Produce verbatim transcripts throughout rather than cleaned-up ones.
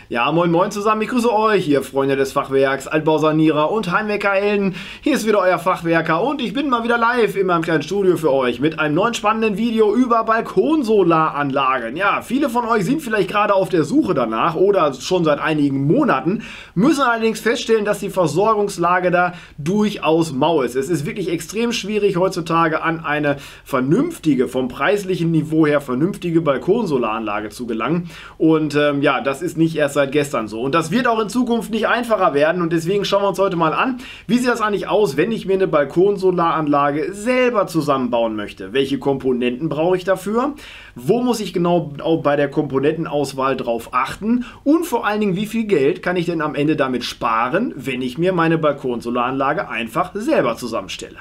Ja, moin moin zusammen, ich grüße euch, ihr Freunde des Fachwerks, Altbausanierer und Heimwerkerhelden. Hier ist wieder euer Fachwerker und ich bin mal wieder live in meinem kleinen Studio für euch mit einem neuen spannenden Video über Balkonsolaranlagen. Ja, viele von euch sind vielleicht gerade auf der Suche danach oder schon seit einigen Monaten, müssen allerdings feststellen, dass die Versorgungslage da durchaus mau ist. Es ist wirklich extrem schwierig heutzutage an eine vernünftige, vom preislichen Niveau her vernünftige Balkonsolaranlage zu gelangen. Und ähm, ja, das ist nicht erst seit gestern so. Und das wird auch in Zukunft nicht einfacher werden. Und deswegen schauen wir uns heute mal an, wie sieht das eigentlich aus, wenn ich mir eine Balkonsolaranlage selber zusammenbauen möchte. Welche Komponenten brauche ich dafür? Wo muss ich genau auch bei der Komponentenauswahl drauf achten? Und vor allen Dingen, wie viel Geld kann ich denn am Ende damit sparen, wenn ich mir meine Balkonsolaranlage einfach selber zusammenstelle?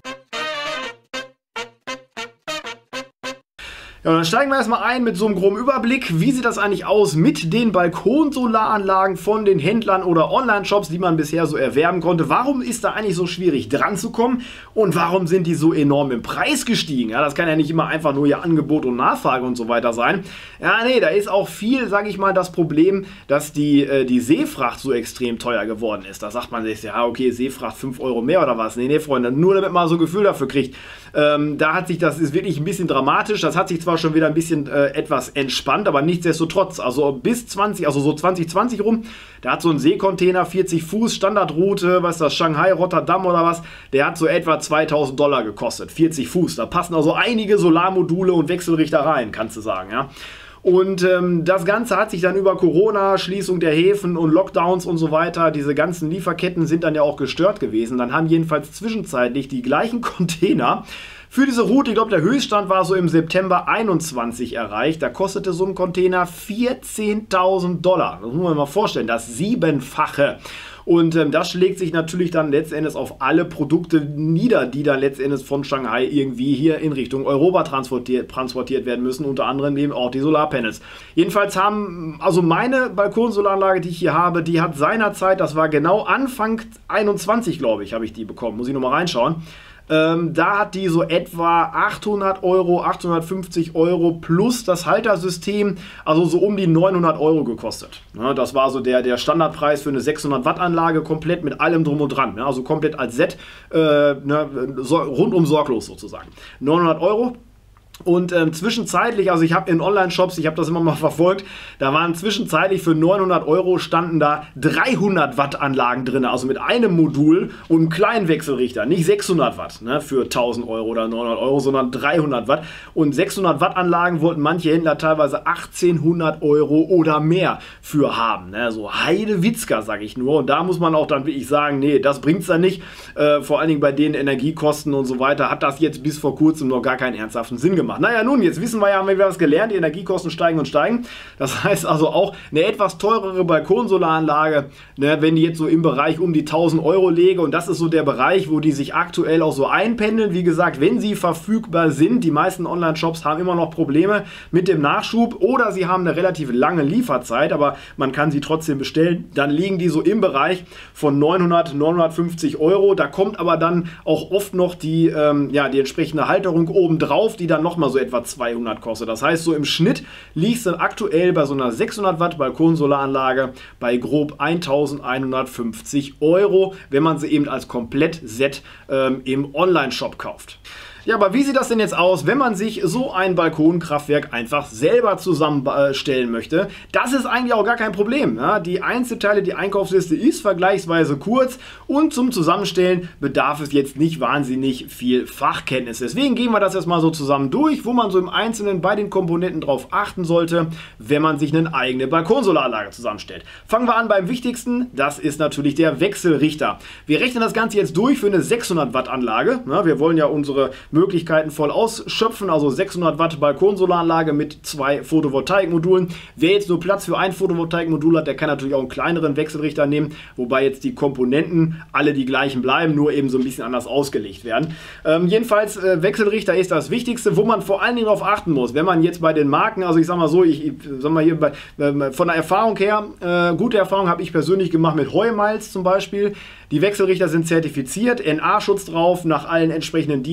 Ja, dann steigen wir erstmal ein mit so einem groben Überblick. Wie sieht das eigentlich aus mit den Balkonsolaranlagen von den Händlern oder Online-Shops, die man bisher so erwerben konnte? Warum ist da eigentlich so schwierig dran zu kommen und warum sind die so enorm im Preis gestiegen? Ja, das kann ja nicht immer einfach nur ihr Angebot und Nachfrage und so weiter sein. Ja, nee, da ist auch viel, sage ich mal, das Problem, dass die, äh, die Seefracht so extrem teuer geworden ist. Da sagt man sich, ja, okay, Seefracht fünf Euro mehr oder was? Nee, nee, Freunde, nur damit man so ein Gefühl dafür kriegt. Ähm, da hat sich, das ist wirklich ein bisschen dramatisch. Das hat sich zwar schon wieder ein bisschen äh, etwas entspannt, aber nichtsdestotrotz, also bis zwanzig, also so zwanzig zwanzig rum, da hat so ein Seekontainer, vierzig Fuß, Standardroute, was ist das, Shanghai, Rotterdam oder was, der hat so etwa zweitausend Dollar gekostet, vierzig Fuß, da passen also einige Solarmodule und Wechselrichter rein, kannst du sagen, ja. Und ähm, das Ganze hat sich dann über Corona, Schließung der Häfen und Lockdowns und so weiter, diese ganzen Lieferketten sind dann ja auch gestört gewesen. Dann haben jedenfalls zwischenzeitlich die gleichen Container für diese Route, ich glaube der Höchststand war so im September einundzwanzig erreicht, da kostete so ein Container vierzehntausend Dollar. Das muss man sich mal vorstellen, das Siebenfache. Und ähm, das schlägt sich natürlich dann letztendlich auf alle Produkte nieder, die dann letztendlich von Shanghai irgendwie hier in Richtung Europa transportiert, transportiert werden müssen, unter anderem eben auch die Solarpanels. Jedenfalls haben, also meine Balkonsolaranlage, die ich hier habe, die hat seinerzeit, das war genau Anfang einundzwanzig, glaube ich, habe ich die bekommen, muss ich nochmal reinschauen. Ähm, da hat die so etwa achthundert Euro, achthundertfünfzig Euro plus das Haltersystem, also so um die neunhundert Euro gekostet. Ja, das war so der, der Standardpreis für eine sechshundert Watt Anlage, komplett mit allem drum und dran. Ja, also komplett als Set, äh, ne, so, rundum sorglos sozusagen. neunhundert Euro. Und ähm, zwischenzeitlich, also ich habe in Online-Shops, ich habe das immer mal verfolgt, da waren zwischenzeitlich für neunhundert Euro standen da dreihundert Watt Anlagen drin, also mit einem Modul und einem kleinen Wechselrichter, nicht sechshundert Watt, ne, für tausend Euro oder neunhundert Euro, sondern dreihundert Watt. Und sechshundert Watt Anlagen wollten manche Händler teilweise achtzehnhundert Euro oder mehr für haben, ne, so Heidewitzka, sage ich nur. Und da muss man auch dann wirklich sagen, nee, das bringt es dann nicht, äh, vor allen Dingen bei den Energiekosten und so weiter, hat das jetzt bis vor kurzem noch gar keinen ernsthaften Sinn gemacht. Naja, nun, jetzt wissen wir ja, haben wir wieder was gelernt, die Energiekosten steigen und steigen. Das heißt also auch, eine etwas teurere Balkonsolaranlage, ne, wenn die jetzt so im Bereich um die tausend Euro lege, und das ist so der Bereich, wo die sich aktuell auch so einpendeln. Wie gesagt, wenn sie verfügbar sind, die meisten Online-Shops haben immer noch Probleme mit dem Nachschub oder sie haben eine relativ lange Lieferzeit, aber man kann sie trotzdem bestellen, dann liegen die so im Bereich von neunhundert, neunhundertfünfzig Euro. Da kommt aber dann auch oft noch die, ähm, ja, die entsprechende Halterung oben drauf, die dann noch mal so etwa zweihundert kostet. Das heißt, so im Schnitt liegt es aktuell bei so einer sechshundert Watt Balkonsolaranlage bei grob eintausendeinhundertfünfzig Euro, wenn man sie eben als Komplettset ähm, im Online-Shop kauft. Ja, aber wie sieht das denn jetzt aus, wenn man sich so ein Balkonkraftwerk einfach selber zusammenstellen möchte? Das ist eigentlich auch gar kein Problem. Ja? Die Einzelteile, die Einkaufsliste ist vergleichsweise kurz und zum Zusammenstellen bedarf es jetzt nicht wahnsinnig viel Fachkenntnis. Deswegen gehen wir das jetzt mal so zusammen durch, wo man so im Einzelnen bei den Komponenten drauf achten sollte, wenn man sich eine eigene Balkonsolaranlage zusammenstellt. Fangen wir an beim wichtigsten, das ist natürlich der Wechselrichter. Wir rechnen das Ganze jetzt durch für eine sechshundert Watt Anlage. Ja, wir wollen ja unsere Möglichkeiten voll ausschöpfen, also sechshundert Watt Balkonsolaranlage mit zwei Photovoltaikmodulen. Wer jetzt nur Platz für ein Photovoltaikmodul hat, der kann natürlich auch einen kleineren Wechselrichter nehmen, wobei jetzt die Komponenten alle die gleichen bleiben, nur eben so ein bisschen anders ausgelegt werden. Ähm, jedenfalls, äh, Wechselrichter ist das Wichtigste, wo man vor allen Dingen darauf achten muss, wenn man jetzt bei den Marken, also ich sag mal so, ich, ich sag mal hier bei, äh, von der Erfahrung her, äh, gute Erfahrung habe ich persönlich gemacht mit Heumiles zum Beispiel. Die Wechselrichter sind zertifiziert, N A-Schutz drauf, nach allen entsprechenden D I N-Normen geprüft.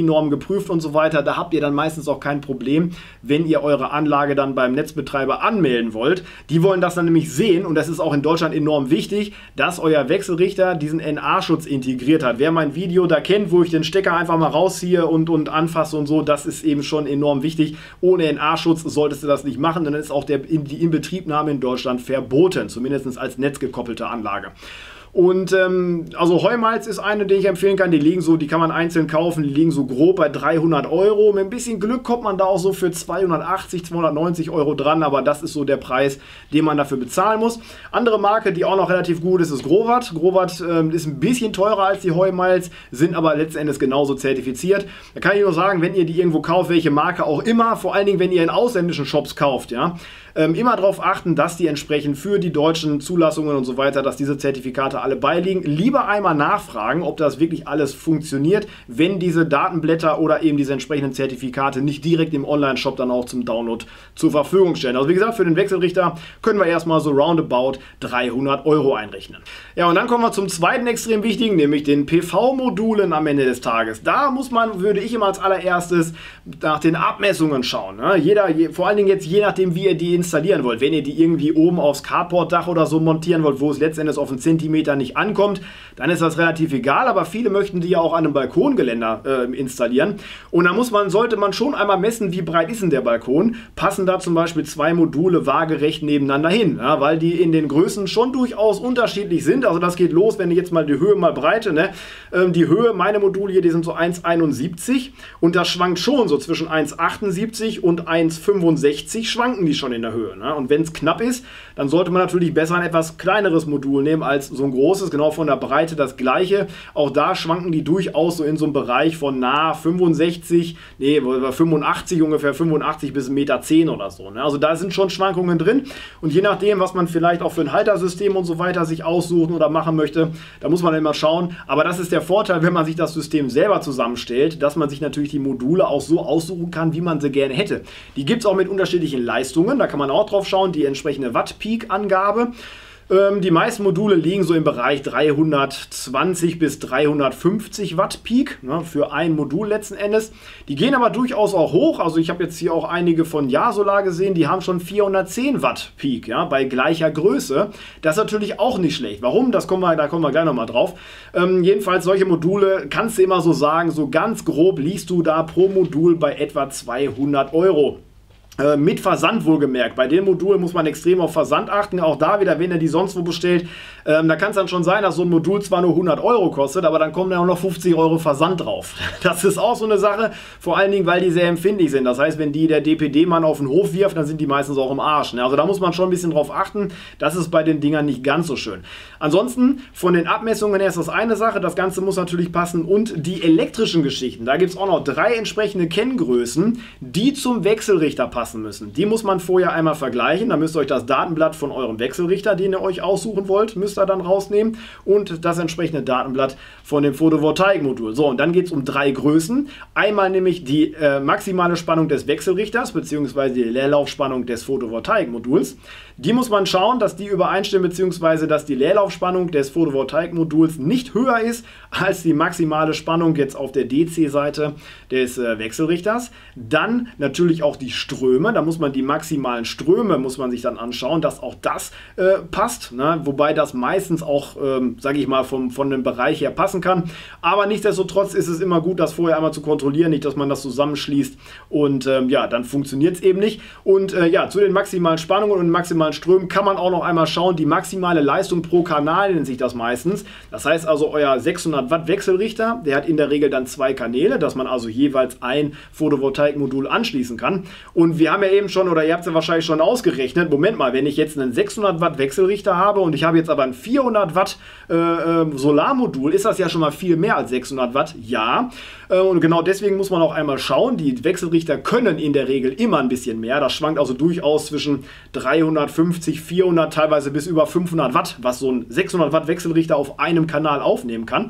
geprüft und so weiter. Da habt ihr dann meistens auch kein Problem, wenn ihr eure Anlage dann beim Netzbetreiber anmelden wollt. Die wollen das dann nämlich sehen und das ist auch in Deutschland enorm wichtig, dass euer Wechselrichter diesen N A-Schutz integriert hat. Wer mein Video da kennt, wo ich den Stecker einfach mal rausziehe und, und anfasse und so, das ist eben schon enorm wichtig. Ohne N A-Schutz solltest du das nicht machen, denn dann ist auch der, die Inbetriebnahme in Deutschland verboten, zumindest als netzgekoppelte Anlage. Und ähm, also Heumalz ist eine, die ich empfehlen kann. Die liegen so, die kann man einzeln kaufen, die liegen so grob bei dreihundert Euro. Mit ein bisschen Glück kommt man da auch so für zweihundertachtzig, zweihundertneunzig Euro dran, aber das ist so der Preis, den man dafür bezahlen muss. Andere Marke, die auch noch relativ gut ist, ist Grovat. Grovat ähm, ist ein bisschen teurer als die Heumalz, sind aber letzten Endes genauso zertifiziert. Da kann ich nur sagen, wenn ihr die irgendwo kauft, welche Marke auch immer, vor allen Dingen, wenn ihr in ausländischen Shops kauft, ja, Ähm, immer darauf achten, dass die entsprechend für die deutschen Zulassungen und so weiter, dass diese Zertifikate alle beiliegen. Lieber einmal nachfragen, ob das wirklich alles funktioniert, wenn diese Datenblätter oder eben diese entsprechenden Zertifikate nicht direkt im Online-Shop dann auch zum Download zur Verfügung stellen. Also wie gesagt, für den Wechselrichter können wir erstmal so roundabout dreihundert Euro einrechnen. Ja, und dann kommen wir zum zweiten extrem wichtigen, nämlich den P V-Modulen am Ende des Tages. Da muss man, würde ich immer als allererstes nach den Abmessungen schauen. Ne? Jeder, je, vor allen Dingen jetzt je nachdem, wie ihr die installieren wollt. Wenn ihr die irgendwie oben aufs Carportdach oder so montieren wollt, wo es letztendlich auf einen Zentimeter nicht ankommt, dann ist das relativ egal, aber viele möchten die ja auch an einem Balkongeländer äh, installieren. Und da muss man, sollte man schon einmal messen, wie breit ist denn der Balkon. Passen da zum Beispiel zwei Module waagerecht nebeneinander hin, ja, weil die in den Größen schon durchaus unterschiedlich sind. Also das geht los, wenn ich jetzt mal die Höhe mal breite. Ne? Ähm, die Höhe, meine Module hier, die sind so eins Komma einundsiebzig und das schwankt schon so zwischen eins Komma achtundsiebzig und eins Komma fünfundsechzig schwanken die schon in der Höhe. Ne? Und wenn es knapp ist, dann sollte man natürlich besser ein etwas kleineres Modul nehmen als so ein großes, genau von der Breite das gleiche. Auch da schwanken die durchaus so in so einem Bereich von nah fünfundsechzig, nee, fünfundachtzig ungefähr, fünfundachtzig bis eins Komma zehn Meter oder so. Ne? Also da sind schon Schwankungen drin und je nachdem, was man vielleicht auch für ein Haltersystem und so weiter sich aussuchen oder machen möchte, da muss man immer schauen. Aber das ist der Vorteil, wenn man sich das System selber zusammenstellt, dass man sich natürlich die Module auch so aussuchen kann, wie man sie gerne hätte. Die gibt es auch mit unterschiedlichen Leistungen, da kann man auch drauf schauen, die entsprechende Watt-Peak-Angabe. Ähm, die meisten Module liegen so im Bereich dreihundertzwanzig bis dreihundertfünfzig Watt Peak, ne, für ein Modul letzten Endes. Die gehen aber durchaus auch hoch, also ich habe jetzt hier auch einige von Jasolar gesehen, die haben schon vierhundertzehn Watt Peak, ja, bei gleicher Größe. Das ist natürlich auch nicht schlecht. Warum? Das kommen wir, da kommen wir gleich nochmal drauf. Ähm, jedenfalls solche Module, kannst du immer so sagen, so ganz grob liegst du da pro Modul bei etwa zweihundert Euro. Äh, mit Versand wohlgemerkt. Bei den Modulen muss man extrem auf Versand achten. Auch da wieder, wenn ihr die sonst wo bestellt, ähm, da kann es dann schon sein, dass so ein Modul zwar nur hundert Euro kostet, aber dann kommen da auch noch fünfzig Euro Versand drauf. Das ist auch so eine Sache, vor allen Dingen, weil die sehr empfindlich sind. Das heißt, wenn die der D P D-Mann auf den Hof wirft, dann sind die meistens auch im Arsch. Ne? Also da muss man schon ein bisschen drauf achten. Das ist bei den Dingern nicht ganz so schön. Ansonsten, von den Abmessungen her ist das eine Sache. Das Ganze muss natürlich passen. Und die elektrischen Geschichten, da gibt es auch noch drei entsprechende Kenngrößen, die zum Wechselrichter passen müssen. Die muss man vorher einmal vergleichen. Da müsst ihr euch das Datenblatt von eurem Wechselrichter, den ihr euch aussuchen wollt, müsst ihr dann rausnehmen und das entsprechende Datenblatt von dem Photovoltaikmodul. So, und dann geht es um drei Größen. Einmal nämlich die äh, maximale Spannung des Wechselrichters bzw. die Leerlaufspannung des Photovoltaikmoduls. Die muss man schauen, dass die übereinstimmen bzw. dass die Leerlaufspannung des Photovoltaikmoduls nicht höher ist als die maximale Spannung jetzt auf der D C-Seite des äh, Wechselrichters. Dann natürlich auch die Ströme. Da muss man die maximalen Ströme muss man sich dann anschauen, dass auch das äh, passt. Ne? Wobei das meistens auch, ähm, sage ich mal, vom, von dem Bereich her passen kann. Aber nichtsdestotrotz ist es immer gut, das vorher einmal zu kontrollieren, nicht, dass man das zusammenschließt und ähm, ja, dann funktioniert es eben nicht. Und äh, ja, zu den maximalen Spannungen und maximalen Strömen kann man auch noch einmal schauen, die maximale Leistung pro Kanal nennt sich das meistens. Das heißt also, euer sechshundert Watt Wechselrichter, der hat in der Regel dann zwei Kanäle, dass man also jeweils ein Photovoltaikmodul anschließen kann. Und wir haben ja eben schon, oder ihr habt es ja wahrscheinlich schon ausgerechnet, Moment mal, wenn ich jetzt einen sechshundert Watt Wechselrichter habe und ich habe jetzt aber ein vierhundert Watt äh, äh, Solarmodul, ist das ja schon mal viel mehr als sechshundert Watt? Ja. Äh, und genau deswegen muss man auch einmal schauen, die Wechselrichter können in der Regel immer ein bisschen mehr. Das schwankt also durchaus zwischen dreihundertfünfzig, vierhundert, teilweise bis über fünfhundert Watt, was so ein sechshundert Watt Wechselrichter auf einem Kanal aufnehmen kann.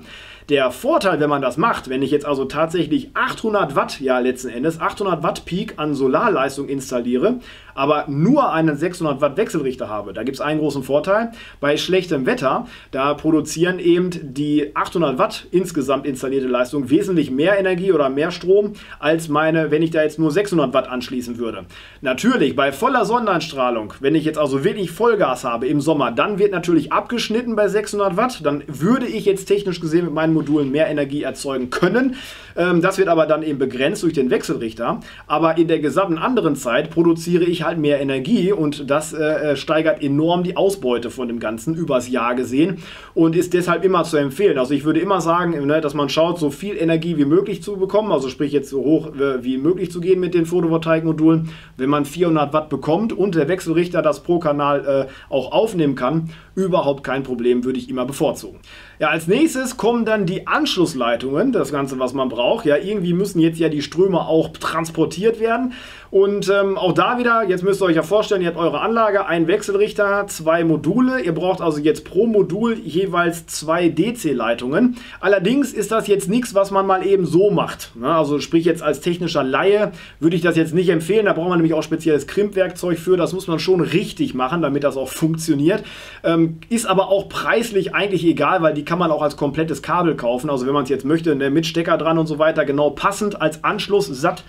Der Vorteil, wenn man das macht, wenn ich jetzt also tatsächlich achthundert Watt, ja letzten Endes, achthundert Watt Peak an Solarleistung installiere, aber nur einen sechshundert Watt Wechselrichter habe, da gibt es einen großen Vorteil. Bei schlechtem Wetter, da produzieren eben die achthundert Watt insgesamt installierte Leistung wesentlich mehr Energie oder mehr Strom als meine, wenn ich da jetzt nur sechshundert Watt anschließen würde. Natürlich, bei voller Sonneneinstrahlung, wenn ich jetzt also wirklich Vollgas habe im Sommer, dann wird natürlich abgeschnitten bei sechshundert Watt, dann würde ich jetzt technisch gesehen mit meinen Modulen mehr Energie erzeugen können. Das wird aber dann eben begrenzt durch den Wechselrichter. Aber in der gesamten anderen Zeit produziere ich halt mehr Energie und das äh, steigert enorm die Ausbeute von dem Ganzen übers Jahr gesehen und ist deshalb immer zu empfehlen. Also ich würde immer sagen, ne, dass man schaut, so viel Energie wie möglich zu bekommen, also sprich jetzt so hoch äh, wie möglich zu gehen mit den Photovoltaikmodulen. Wenn man vierhundert Watt bekommt und der Wechselrichter das pro Kanal äh, auch aufnehmen kann, überhaupt kein Problem, würde ich immer bevorzugen. Ja, als nächstes kommen dann die Anschlussleitungen, das Ganze, was man braucht. Ja, irgendwie müssen jetzt ja die Ströme auch transportiert werden. Und ähm, auch da wieder, jetzt müsst ihr euch ja vorstellen, ihr habt eure Anlage, einen Wechselrichter, zwei Module. Ihr braucht also jetzt pro Modul jeweils zwei D C-Leitungen. Allerdings ist das jetzt nichts, was man mal eben so macht. Ne? Also sprich jetzt als technischer Laie würde ich das jetzt nicht empfehlen. Da braucht man nämlich auch spezielles Krimpwerkzeug für. Das muss man schon richtig machen, damit das auch funktioniert. Ähm, ist aber auch preislich eigentlich egal, weil die kann man auch als komplettes Kabel kaufen. Also wenn man es jetzt möchte, ne, mit Stecker dran und so weiter, genau passend als Anschluss-Set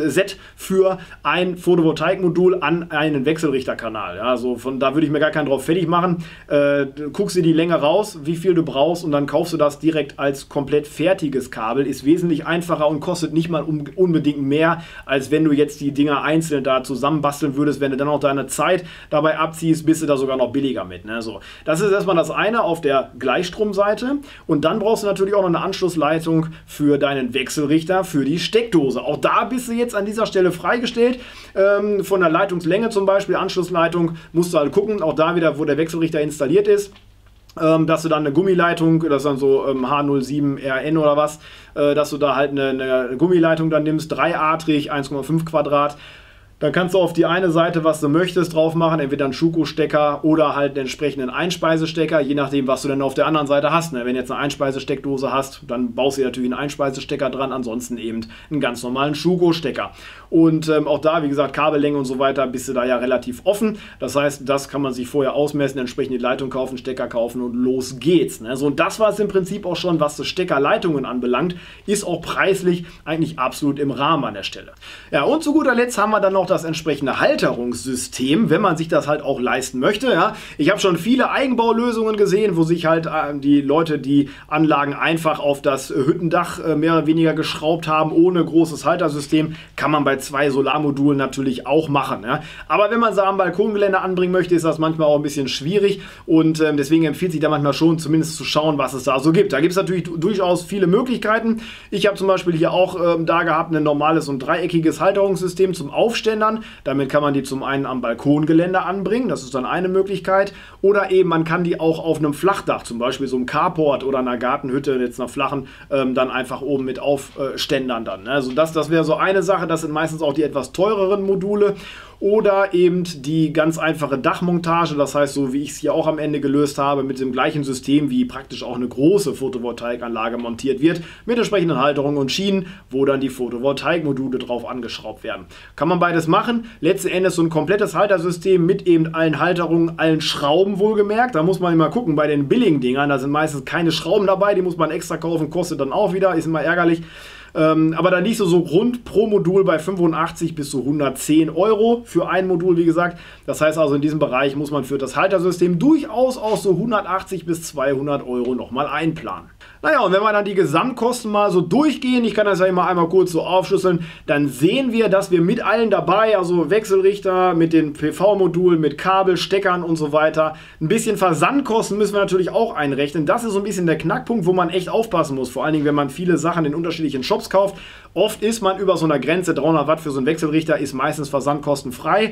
für ein Photovoltaikmodul an einen Wechselrichterkanal. Ja, also von da würde ich mir gar keinen drauf fertig machen. Äh, guckst dir die Länge raus, wie viel du brauchst und dann kaufst du das direkt als komplett fertiges Kabel. Ist wesentlich einfacher und kostet nicht mal um, unbedingt mehr, als wenn du jetzt die Dinger einzeln da zusammenbasteln würdest. Wenn du dann auch deine Zeit dabei abziehst, bist du da sogar noch billiger mit. Ne? So, das ist erstmal das eine auf der Gleichstromseite und dann brauchst du natürlich auch noch eine Anschlussleitung für deinen Wechselrichter, für die Steckdose. Auch da bist du jetzt an dieser Stelle freigestellt. Ähm, von der Leitungslänge zum Beispiel, Anschlussleitung, musst du halt gucken, auch da wieder, wo der Wechselrichter installiert ist, ähm, dass du dann eine Gummileitung, das ist dann so ähm, H null sieben R N oder was, äh, dass du da halt eine, eine Gummileitung dann nimmst, dreiadrig, eins Komma fünf Quadrat. Dann kannst du auf die eine Seite, was du möchtest, drauf machen, entweder einen Schuko-Stecker oder halt einen entsprechenden Einspeisestecker, je nachdem, was du denn auf der anderen Seite hast. Wenn du jetzt eine Einspeisesteckdose hast, dann baust du natürlich einen Einspeisestecker dran, ansonsten eben einen ganz normalen Schuko-Stecker. Und ähm, auch da, wie gesagt, Kabellänge und so weiter, bist du da ja relativ offen. Das heißt, das kann man sich vorher ausmessen, entsprechend die Leitung kaufen, Stecker kaufen und los geht's. Ne? So, und das war es im Prinzip auch schon, was das Steckerleitungen anbelangt, ist auch preislich eigentlich absolut im Rahmen an der Stelle. Ja, und zu guter Letzt haben wir dann noch das entsprechende Halterungssystem, wenn man sich das halt auch leisten möchte. Ja. Ich habe schon viele Eigenbaulösungen gesehen, wo sich halt äh, die Leute die Anlagen einfach auf das Hüttendach äh, mehr oder weniger geschraubt haben, ohne großes Haltersystem. Kann man bei zwei Solarmodulen natürlich auch machen. Ja. Aber wenn man sie am Balkongelände anbringen möchte, ist das manchmal auch ein bisschen schwierig und äh, deswegen empfiehlt sich da manchmal schon, zumindest zu schauen, was es da so gibt. Da gibt es natürlich durchaus viele Möglichkeiten. Ich habe zum Beispiel hier auch äh, da gehabt, ein normales und dreieckiges Halterungssystem zum Aufstellen. Damit kann man die zum einen am Balkongelände anbringen, das ist dann eine Möglichkeit. Oder eben man kann die auch auf einem Flachdach, zum Beispiel so einem Carport oder einer Gartenhütte, jetzt einer flachen, ähm, dann einfach oben mit aufständern dann. Also das, das wäre so eine Sache, das sind meistens auch die etwas teureren Module. Oder eben die ganz einfache Dachmontage, das heißt, so wie ich es hier auch am Ende gelöst habe, mit dem gleichen System, wie praktisch auch eine große Photovoltaikanlage montiert wird, mit entsprechenden Halterungen und Schienen, wo dann die Photovoltaikmodule drauf angeschraubt werden. Kann man beides machen. Letzten Endes so ein komplettes Haltersystem mit eben allen Halterungen, allen Schrauben wohlgemerkt. Da muss man immer gucken, bei den billigen Dingern, da sind meistens keine Schrauben dabei, die muss man extra kaufen, kostet dann auch wieder, ist immer ärgerlich. Ähm, aber da liegst du so rund pro Modul bei fünfundachtzig bis zu hundertzehn Euro für ein Modul, wie gesagt. Das heißt also, in diesem Bereich muss man für das Haltersystem durchaus auch so hundertachtzig bis zweihundert Euro nochmal einplanen. Naja, und wenn wir dann die Gesamtkosten mal so durchgehen, ich kann das ja immer einmal kurz so aufschlüsseln, dann sehen wir, dass wir mit allen dabei, also Wechselrichter, mit den P V-Modulen, mit Kabel, Steckern und so weiter, ein bisschen Versandkosten müssen wir natürlich auch einrechnen. Das ist so ein bisschen der Knackpunkt, wo man echt aufpassen muss, vor allen Dingen, wenn man viele Sachen in unterschiedlichen Shops kauft. Oft ist man über so einer Grenze, dreihundert Watt für so einen Wechselrichter ist meistens versandkostenfrei.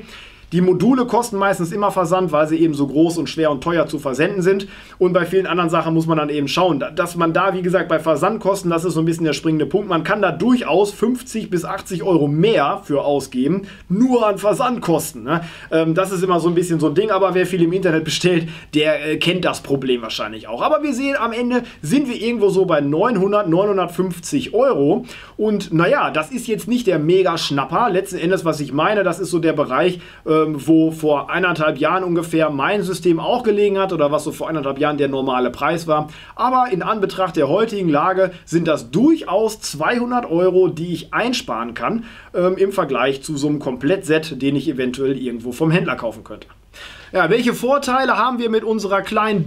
Die Module kosten meistens immer Versand, weil sie eben so groß und schwer und teuer zu versenden sind. Und bei vielen anderen Sachen muss man dann eben schauen, dass man da, wie gesagt, bei Versandkosten, das ist so ein bisschen der springende Punkt, man kann da durchaus fünfzig bis achtzig Euro mehr für ausgeben, nur an Versandkosten. Ne? Ähm, das ist immer so ein bisschen so ein Ding, aber wer viel im Internet bestellt, der äh, kennt das Problem wahrscheinlich auch. Aber wir sehen, am Ende sind wir irgendwo so bei neunhundert, neunhundertfünfzig Euro. Und naja, das ist jetzt nicht der Mega-Schnapper. Letzten Endes, was ich meine, das ist so der Bereich, ähm, wo vor eineinhalb Jahren ungefähr mein System auch gelegen hat oder was so vor eineinhalb Jahren der normale Preis war. Aber in Anbetracht der heutigen Lage sind das durchaus zweihundert Euro, die ich einsparen kann, ähm, im Vergleich zu so einem Komplettset, den ich eventuell irgendwo vom Händler kaufen könnte. Ja, welche Vorteile haben wir mit unserer kleinen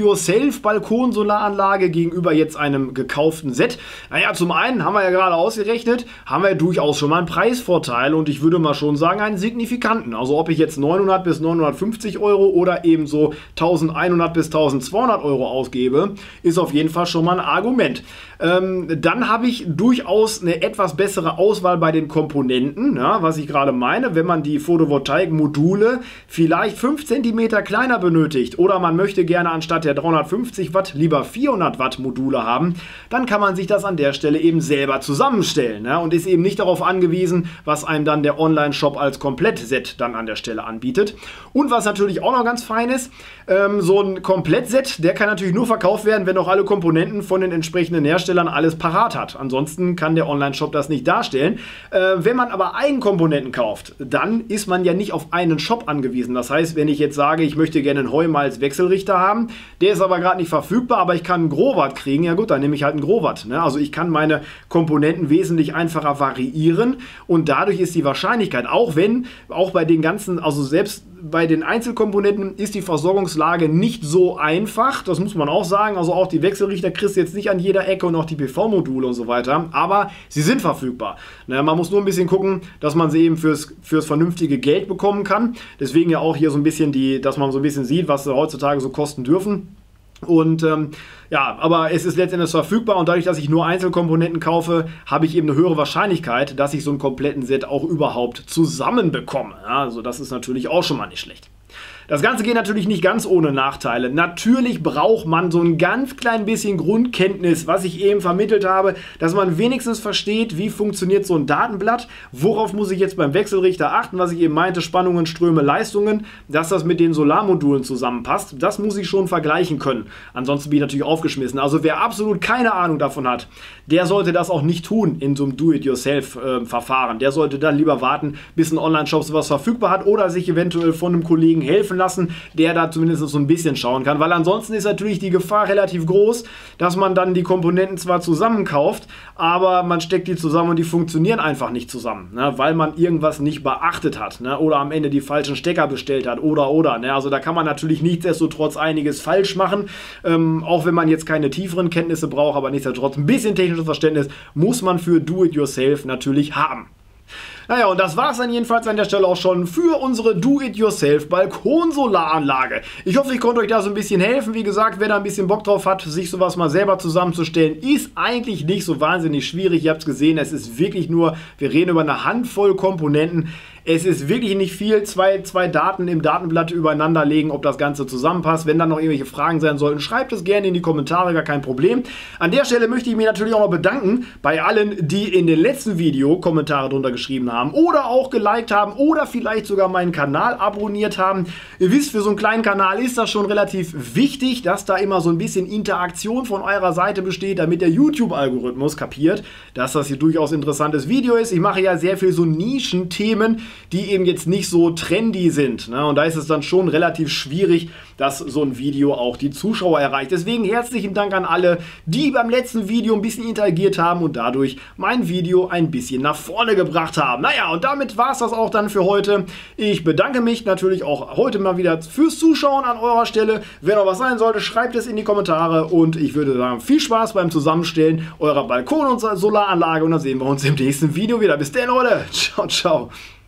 Do-it-yourself-Balkonsolaranlage gegenüber jetzt einem gekauften Set? Naja, zum einen haben wir ja gerade ausgerechnet, haben wir durchaus schon mal einen Preisvorteil und ich würde mal schon sagen, einen signifikanten. Also ob ich jetzt neunhundert bis neunhundertfünfzig Euro oder eben so eintausendeinhundert bis eintausendzweihundert Euro ausgebe, ist auf jeden Fall schon mal ein Argument. Ähm, dann habe ich durchaus eine etwas bessere Auswahl bei den Komponenten, ja, was ich gerade meine, wenn man die Photovoltaik-Module vielleicht fünf Zentimeter kleiner benötigt oder man möchte gerne anstatt der dreihundertfünfzig Watt lieber vierhundert Watt Module haben, dann kann man sich das an der Stelle eben selber zusammenstellen, ja, und ist eben nicht darauf angewiesen, was einem dann der Online-Shop als Komplettset dann an der Stelle anbietet. Und was natürlich auch noch ganz fein ist, ähm, so ein Komplettset, der kann natürlich nur verkauft werden, wenn auch alle Komponenten von den entsprechenden Herstellern alles parat hat. Ansonsten kann der Online-Shop das nicht darstellen. Äh, wenn man aber Eigenkomponenten kauft, dann ist man ja nicht auf einen Shop angewiesen. Das heißt, wenn ich jetzt sage, ich möchte gerne einen Heumalz-Wechselrichter haben, der ist aber gerade nicht verfügbar, aber ich kann einen Growatt kriegen, ja gut, dann nehme ich halt einen Growatt. Ne? Also ich kann meine Komponenten wesentlich einfacher variieren und dadurch ist die Wahrscheinlichkeit, auch wenn, auch bei den ganzen, also selbst bei den Einzelkomponenten ist die Versorgungslage nicht so einfach, das muss man auch sagen, also auch die Wechselrichter kriegst du jetzt nicht an jeder Ecke und auch die P V-Module und so weiter, aber sie sind verfügbar. Na, man muss nur ein bisschen gucken, dass man sie eben fürs, fürs vernünftige Geld bekommen kann, deswegen ja auch hier so ein bisschen die, dass man so ein bisschen sieht, was sie heutzutage so kosten dürfen. Und ähm, ja, aber es ist letztendlich verfügbar und dadurch, dass ich nur Einzelkomponenten kaufe, habe ich eben eine höhere Wahrscheinlichkeit, dass ich so einen kompletten Set auch überhaupt zusammenbekomme. Ja, also das ist natürlich auch schon mal nicht schlecht. Das Ganze geht natürlich nicht ganz ohne Nachteile. Natürlich braucht man so ein ganz klein bisschen Grundkenntnis, was ich eben vermittelt habe, dass man wenigstens versteht, wie funktioniert so ein Datenblatt, worauf muss ich jetzt beim Wechselrichter achten, was ich eben meinte, Spannungen, Ströme, Leistungen, dass das mit den Solarmodulen zusammenpasst. Das muss ich schon vergleichen können. Ansonsten bin ich natürlich aufgeschmissen. Also wer absolut keine Ahnung davon hat, der sollte das auch nicht tun in so einem Do-it-yourself-Verfahren. Der sollte dann lieber warten, bis ein Online-Shop sowas verfügbar hat oder sich eventuell von einem Kollegen helfen lassen, der da zumindest so ein bisschen schauen kann, weil ansonsten ist natürlich die Gefahr relativ groß, dass man dann die Komponenten zwar zusammenkauft, aber man steckt die zusammen und die funktionieren einfach nicht zusammen, ne, weil man irgendwas nicht beachtet hat, ne, oder am Ende die falschen Stecker bestellt hat oder oder, ne, also da kann man natürlich nichtsdestotrotz einiges falsch machen, ähm, auch wenn man jetzt keine tieferen Kenntnisse braucht, aber nichtsdestotrotz ein bisschen technisches Verständnis muss man für Do-it-yourself natürlich haben. Naja, und das war es dann jedenfalls an der Stelle auch schon für unsere Do-it-yourself-Balkonsolaranlage. Ich hoffe, ich konnte euch da so ein bisschen helfen. Wie gesagt, wer da ein bisschen Bock drauf hat, sich sowas mal selber zusammenzustellen, ist eigentlich nicht so wahnsinnig schwierig. Ihr habt es gesehen, es ist wirklich nur, wir reden über eine Handvoll Komponenten. Es ist wirklich nicht viel, zwei, zwei Daten im Datenblatt übereinander legen, ob das Ganze zusammenpasst. Wenn dann noch irgendwelche Fragen sein sollten, schreibt es gerne in die Kommentare, gar kein Problem. An der Stelle möchte ich mich natürlich auch noch bedanken bei allen, die in den letzten Video Kommentare drunter geschrieben haben oder auch geliked haben oder vielleicht sogar meinen Kanal abonniert haben. Ihr wisst, für so einen kleinen Kanal ist das schon relativ wichtig, dass da immer so ein bisschen Interaktion von eurer Seite besteht, damit der YouTube-Algorithmus kapiert, dass das hier durchaus ein interessantes Video ist. Ich mache ja sehr viel so Nischenthemen, die eben jetzt nicht so trendy sind, ne? Und da ist es dann schon relativ schwierig, dass so ein Video auch die Zuschauer erreicht. Deswegen herzlichen Dank an alle, die beim letzten Video ein bisschen interagiert haben und dadurch mein Video ein bisschen nach vorne gebracht haben. Naja, und damit war es das auch dann für heute. Ich bedanke mich natürlich auch heute mal wieder fürs Zuschauen an eurer Stelle. Wenn noch was sein sollte, schreibt es in die Kommentare und ich würde sagen, viel Spaß beim Zusammenstellen eurer Balkon- und Solaranlage und dann sehen wir uns im nächsten Video wieder. Bis dann, Leute. Ciao, ciao.